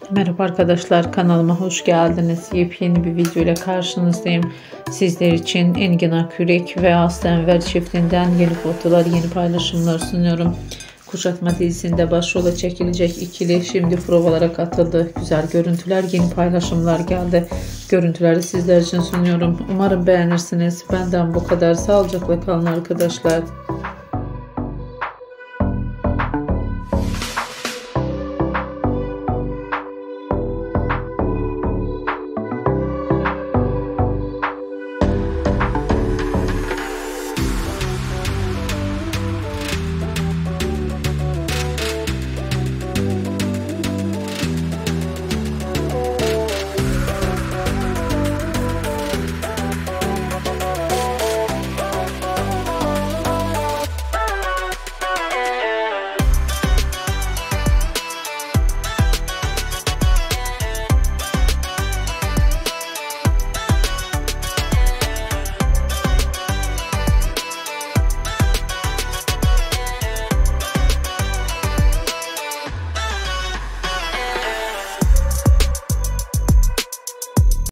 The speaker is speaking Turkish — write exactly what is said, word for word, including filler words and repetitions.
Merhaba arkadaşlar, kanalıma hoş geldiniz. Yepyeni bir video ile karşınızdayım. Sizler için Engin Akyürek ve Aslı Enver çiftinden yeni fotolar, yeni paylaşımlar sunuyorum. Kuşatma dizisinde başrola çekilecek ikili şimdi provalara katıldı. Güzel görüntüler, yeni paylaşımlar geldi. Görüntüleri sizler için sunuyorum. Umarım beğenirsiniz. Benden bu kadar. Sağlıcakla kalın arkadaşlar.